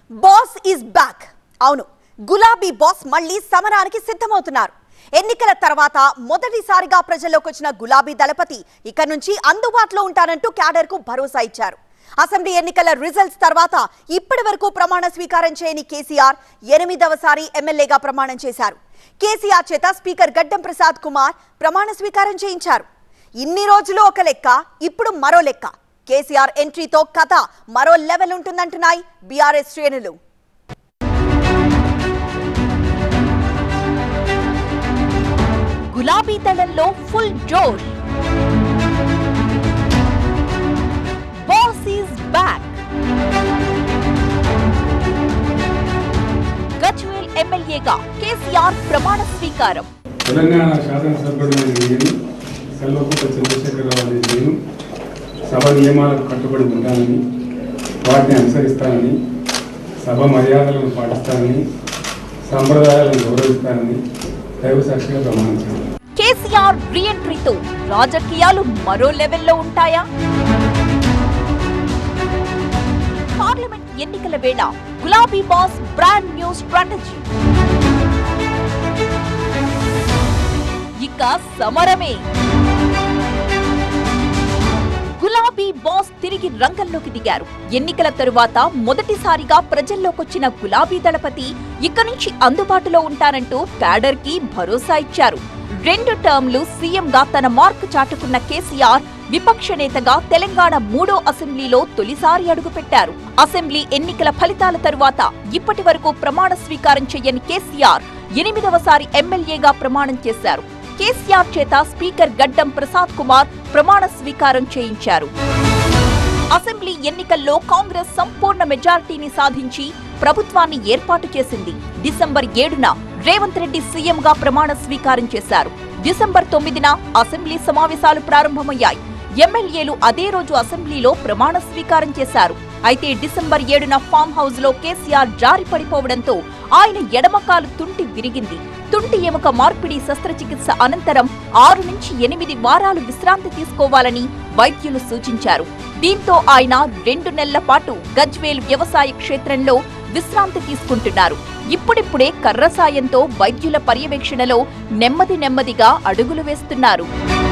Boss is back. అవును, గులాబీ boss మళ్ళీ సమరానికి సిద్ధమవుతున్నారు. ఎన్నికల తర్వాత మొదటిసారిగా ప్రజల్లోకి వచ్చిన గులాబీ దళపతి ఇక నుంచి అందుబాటులో ఉంటారంటూ క్యాడర్ కు భరోసా ఇచ్చారు. అసెంబ్లీ ఎన్నికల రిజల్ట్స్ తర్వాత ఇప్పటి వరకు ప్రమాణ స్వీకారం చేయని కేసీఆర్ 8వసారి ఎమ్మెల్యేగా ప్రమాణం చేశారు. కేసీఆర్ చేత స్పీకర్ గడ్డం ప్రసాద్ కుమార్ ప్రమాణ స్వీకారం చేయించారు. ఇన్ని రోజులు ఒక లెక్క, ఇప్పుడు మరో లెక్క. కేసీఆర్ ఎంట్రీతో కథ మరో లెవెల్ ఉంటుందంటున్నాయి బీఆర్ఎస్ శ్రేణులు. గులాబీ దళంలో ఫుల్ జోష్. Boss is back. గజ్వేల్ ఎమ్మెల్యేగా కేసీఆర్ ప్రమాణ స్వీకారం. తెలంగాణ శాసనసభ్యుడు కల్వకుంట్ల చంద్రశేఖరరావు అనే నేను సభ నియమాలకు కట్టుబడి ఉంటానని, వాటిని అనుసరిస్తానని, సభ మర్యాదలను పాటిస్తానని, సంప్రదాయాలను గౌరవిస్తానని దైవ సాక్షిగా ప్రమాణించాను. కేసీఆర్ రీఎంట్రీతో రాజకీయాలు మరో లెవెల్లో ఉంటాయా? పార్లమెంట్ ఎన్నికల వేళ గులాబీ బాస్ బ్రాండ్ న్యూ స్ట్రాటజీ. ఇక సమరమే. గులాబీ బాస్ తిరిగి రంగంలోకి దిగారు. ఎన్నికల తరువాత మొదటిసారిగా ప్రజల్లోకొచ్చిన గులాబీ దళపతి ఇక నుంచి అందుబాటులో ఉంటారంటూ క్యాడర్ కి భరోసా ఇచ్చారు. 2 టర్మ్లు సీఎంగా తన మార్క్ చాటుకున్న కేసీఆర్ విపక్ష నేతగా తెలంగాణ 3వ అసెంబ్లీలో తొలిసారి అడుగుపెట్టారు. అసెంబ్లీ ఎన్నికల ఫలితాల తరువాత ఇప్పటి వరకు ప్రమాణ స్వీకారం చేయని కేసీఆర్ 8వసారి ఎమ్మెల్యేగా ప్రమాణం చేశారు. కేసీఆర్ చేత స్పీకర్ గడ్డం ప్రసాద్ కుమార్ ప్రమాణ స్వీకారం చేయించారు. అసెంబ్లీ ఎన్నికల్లో కాంగ్రెస్ సంపూర్ణ మెజారిటీని సాధించి ప్రభుత్వాన్ని ఏర్పాటు చేసింది. డిసెంబర్ 7న రేవంత్ రెడ్డి సీఎంగా ప్రమాణ స్వీకారం చేశారు. డిసెంబర్ 9న అసెంబ్లీ సమావేశాలు ప్రారంభమయ్యాయి. ఎమ్మెల్యేలు అదే రోజు అసెంబ్లీలో ప్రమాణ స్వీకారం చేశారు. అయితే డిసెంబర్ 7న ఫామ్ హౌస్ లో కేసీఆర్ జారి పడిపోవడంతో ఆయన ఎడమకాలు తుంటి విరిగింది. తుంటి ఎముక మార్పిడి శస్త్రచికిత్స అనంతరం 6 నుంచి 8 వారాలు విశ్రాంతి తీసుకోవాలని వైద్యులు సూచించారు. దీంతో ఆయన 2 నెలల పాటు గజ్వేల్ వ్యవసాయ క్షేత్రంలో విశ్రాంతి తీసుకుంటున్నారు. ఇప్పుడిప్పుడే కర్ర సాయంతో వైద్యుల పర్యవేక్షణలో నెమ్మదిగా అడుగులు వేస్తున్నారు.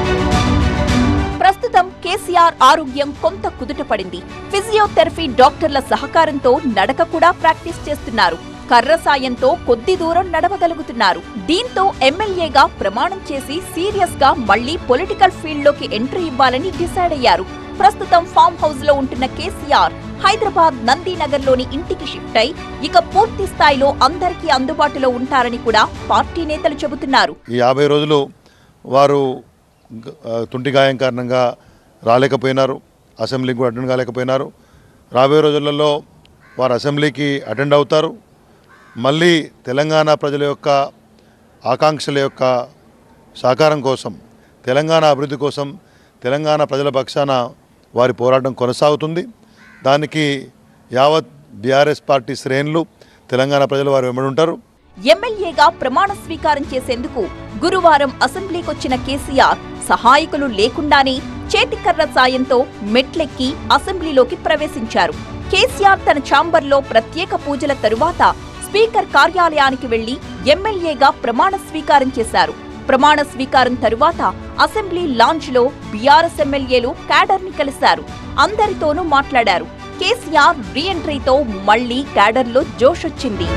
ప్రస్తుతం కేసీఆర్ ఆరోగ్యం కొంత కుదుటపడింది. ఫిజియోథెరపీ డాక్టర్ల సహకారంతో నడక కూడా ప్రాక్టీస్ చేస్తున్నారు. కర్ర సాయంతో కొద్ది దూరం నడవగలుగుతున్నారు. దీంతో ఎమ్మెల్యేగా ప్రమాణం చేసి సీరియస్ గా మళ్లీ పొలిటికల్ ఫీల్డ్ లోకి ఎంట్రీ ఇవ్వాలని డిసైడ్ అయ్యారు. ప్రస్తుతం ఫామ్ హౌస్ లో ఉంటున్న కేసీఆర్ హైదరాబాద్ నందీనగర్ లోని ఇంటికి షిఫ్ట్ అయి ఇక పూర్తి స్థాయిలో అందరికీ అందుబాటులో ఉంటారని కూడా పార్టీ నేతలు చెబుతున్నారు. ఈ 50 రోజులు వారు తుంటి గాయం కారణంగా రాలేకపోయినారు, అసెంబ్లీకి కూడా అటెండ్ కాలేకపోయినారు. రాబోయే రోజులలో వారు అసెంబ్లీకి అటెండ్ అవుతారు. మళ్ళీ తెలంగాణ ప్రజల యొక్క ఆకాంక్షల యొక్క సహకారం కోసం, తెలంగాణ అభివృద్ధి కోసం, తెలంగాణ ప్రజల పక్షాన వారి పోరాటం కొనసాగుతుంది. దానికి యావత్ బీఆర్ఎస్ పార్టీ శ్రేణులు, తెలంగాణ ప్రజలు వారు వెంబడి ఉంటారు. ఎమ్మెల్యేగా ప్రమాణ స్వీకారం చేసేందుకు గురువారం అసెంబ్లీకొచ్చిన కేసీఆర్ సహాయకులు లేకుండానే చేతికర్ర సాయంతో మెట్లెక్కి అసెంబ్లీలోకి ప్రవేశించారు. కేసీఆర్ తన ఛాంబర్లో ప్రత్యేక పూజల తరువాత స్పీకర్ కార్యాలయానికి వెళ్లి ఎమ్మెల్యేగా ప్రమాణ స్వీకారం చేశారు. ప్రమాణ స్వీకారం తరువాత అసెంబ్లీ లాంజ్ లో బీఆర్ఎస్ ఎమ్మెల్యేలు క్యాడర్ ని కలిశారు. అందరితోనూ మాట్లాడారు. కేసీఆర్ రీఎంట్రీతో మళ్లీ క్యాడర్లో జోష్ వచ్చింది.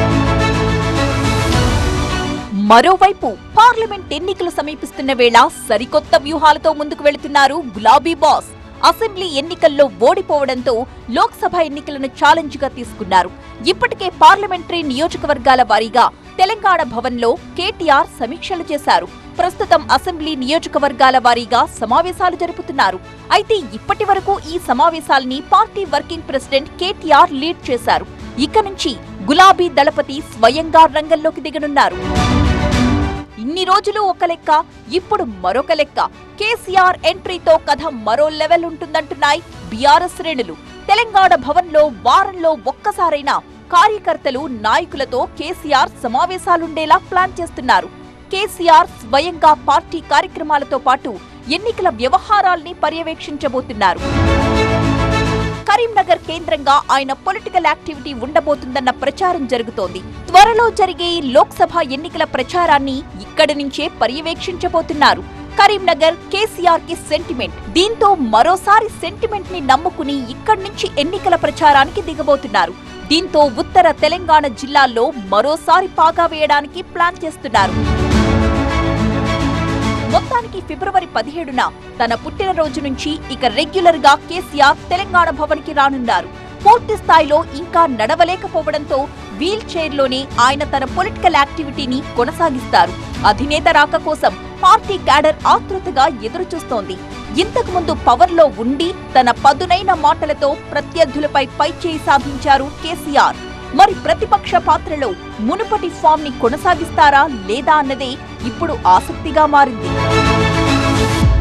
మరోవైపు పార్లమెంట్ ఎన్నికలు సమీపిస్తున్న వేళ సరికొత్త వ్యూహాలతో ముందుకు వెళుతున్నారు గులాబీ బాస్. అసెంబ్లీ ఎన్నికల్లో ఓడిపోవడంతో లోక్సభ ఎన్నికలను ఛాలెంజ్ గా తీసుకున్నారు. ఇప్పటికే పార్లమెంటరీ నియోజకవర్గాల వారీగా తెలంగాణ భవన్లో కేటీఆర్ సమీక్షలు చేశారు. ప్రస్తుతం అసెంబ్లీ నియోజకవర్గాల వారీగా సమావేశాలు జరుపుతున్నారు. అయితే ఇప్పటి వరకు ఈ సమావేశాల్ని party working president KTR lead చేశారు. ఇక నుంచి గులాబీ దళపతి స్వయంగా రంగంలోకి దిగనున్నారు. ఇన్ని రోజులు ఒక లెక్క, ఇప్పుడు మరొక లెక్క. కేసీఆర్ ఎంట్రీతో కథ మరో లెవెల్ ఉంటుందంటున్నాయి బీఆర్ఎస్ శ్రేణులు. తెలంగాణ భవన్లో వారంలో ఒక్కసారైనా కార్యకర్తలు, నాయకులతో కేసీఆర్ సమావేశాలుండేలా ప్లాన్ చేస్తున్నారు. కేసీఆర్ స్వయంగా పార్టీ కార్యక్రమాలతో పాటు ఎన్నికల వ్యవహారాల్ని పర్యవేక్షించబోతున్నారు. కరీంనగర్ కేంద్రంగా ఆయన పొలిటికల్ యాక్టివిటీ ఉండబోతుందన్న ప్రచారం జరుగుతోంది. త్వరలో జరిగే లోక్సభ ఎన్నికల ప్రచారాన్ని ఇక్కడి నుంచే పర్యవేక్షించబోతున్నారు. కరీంనగర్ కేసీఆర్ కి సెంటిమెంట్. దీంతో మరోసారి సెంటిమెంట్ ని నమ్ముకుని ఇక్కడి నుంచి ఎన్నికల ప్రచారానికి దిగబోతున్నారు. దీంతో ఉత్తర తెలంగాణ జిల్లాల్లో మరోసారి పాగా వేయడానికి ప్లాన్ చేస్తున్నారు. మొత్తానికి ఫిబ్రవరి 17న తన పుట్టినరోజు నుంచి ఇక రెగ్యులర్ గా కేసీఆర్ తెలంగాణ భవన్ కి రానున్నారు. పూర్తి స్థాయిలో ఇంకా నడవలేకపోవడంతో వీల్ చైర్ లోనే ఆయన తన పొలిటికల్ యాక్టివిటీని కొనసాగిస్తారు. అధినేత రాక కోసం పార్టీ క్యాడర్ ఆతృతగా ఎదురుచూస్తోంది. ఇంతకు ముందు పవర్ లో ఉండి తన పదునైన మాటలతో ప్రత్యర్థులపై పైచేయి సాధించారు కేసీఆర్. మరి ప్రతిపక్ష పాత్రలో మునుపటి ఫామ్ ని కొనసాగిస్తారా లేదా అన్నదే ఇప్పుడు ఆసక్తిగా మారింది.